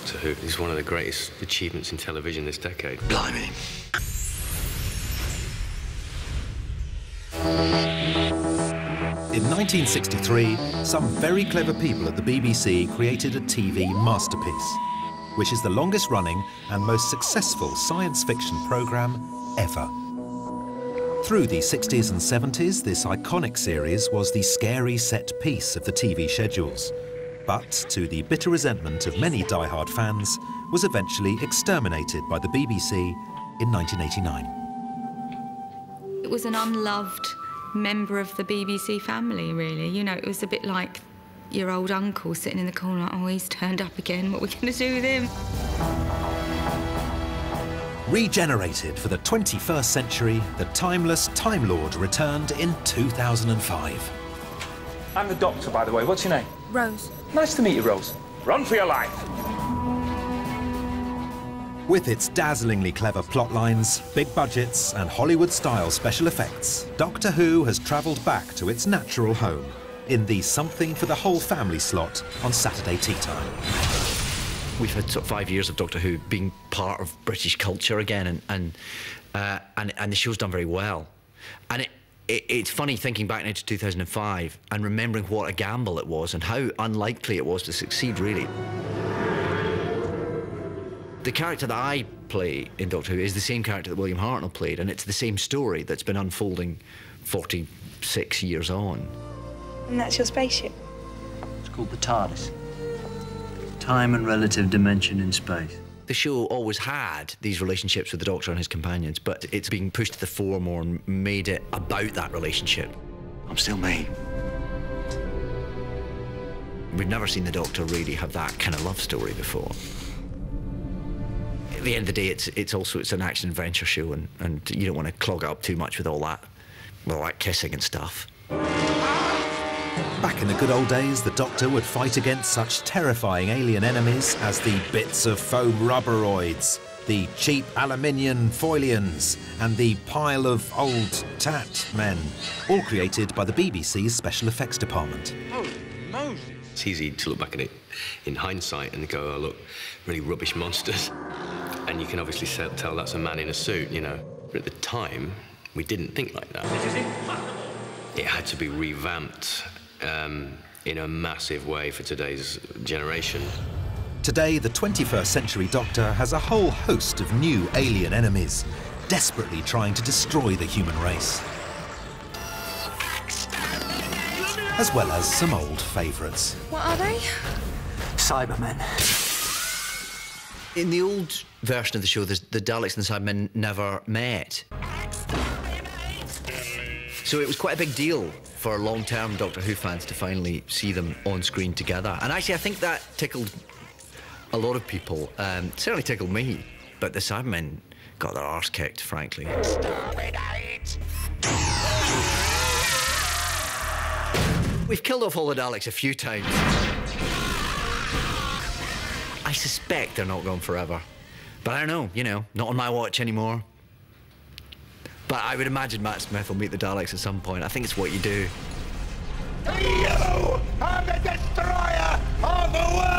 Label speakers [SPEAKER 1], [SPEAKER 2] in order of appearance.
[SPEAKER 1] Doctor Who is one of the greatest achievements in television this decade.
[SPEAKER 2] Blimey.
[SPEAKER 3] In 1963, some very clever people at the BBC created a TV masterpiece, which is the longest-running and most successful science fiction programme ever. Through the 60s and 70s, this iconic series was the scary set piece of the TV schedules, but, to the bitter resentment of many die-hard fans, was eventually exterminated by the BBC in 1989.
[SPEAKER 4] It was an unloved member of the BBC family, really. You know, it was a bit like your old uncle sitting in the corner, like, oh, he's turned up again, what are we going to do with him?
[SPEAKER 3] Regenerated for the 21st century, the timeless Time Lord returned in 2005.
[SPEAKER 5] I'm the Doctor, by the way. What's your name?
[SPEAKER 6] Rose.
[SPEAKER 5] Nice to meet you, Rose. Run for your life.
[SPEAKER 3] With its dazzlingly clever plot lines, big budgets and Hollywood-style special effects, Doctor Who has travelled back to its natural home in the something for the whole family slot on Saturday tea time.
[SPEAKER 2] We've had sort of 5 years of Doctor Who being part of British culture again, and the show's done very well. And it's funny thinking back now to 2005 and remembering what a gamble it was and how unlikely it was to succeed, really. The character that I play in Doctor Who is the same character that William Hartnell played, and it's the same story that's been unfolding 46 years on.
[SPEAKER 6] And that's your spaceship?
[SPEAKER 7] It's called the TARDIS. Time and relative dimension in space.
[SPEAKER 2] The show always had these relationships with the Doctor and his companions, but it's being pushed to the fore more and made it about that relationship.
[SPEAKER 7] I'm still me.
[SPEAKER 2] We've never seen the Doctor really have that kind of love story before. At the end of the day, it's an action-adventure show, and you don't want to clog it up too much with all that kissing and stuff.
[SPEAKER 3] Back in the good old days, the Doctor would fight against such terrifying alien enemies as the bits of foam rubberoids, the cheap aluminium foilians, and the pile of old tat men, all created by the BBC's special effects department.
[SPEAKER 1] Holy Moses! It's easy to look back at it in hindsight and go, oh, look, really rubbish monsters. And you can obviously tell that's a man in a suit, you know. But at the time, we didn't think like that. It had to be revamped in a massive way for today's generation.
[SPEAKER 3] Today, the 21st century Doctor has a whole host of new alien enemies, desperately trying to destroy the human race. As well as some old favourites.
[SPEAKER 6] What are they?
[SPEAKER 7] Cybermen.
[SPEAKER 2] In the old version of the show, the Daleks and the Cybermen never met. So it was quite a big deal for long-term Doctor Who fans to finally see them on screen together. And actually, I think that tickled a lot of people. Certainly tickled me. But the Cybermen got their arse kicked, frankly. We've killed off all the Daleks a few times. I suspect they're not gone forever. But I don't know, you know, not on my watch anymore. But I would imagine Matt Smith will meet the Daleks at some point. I think it's what you do.
[SPEAKER 8] You are the destroyer of the world!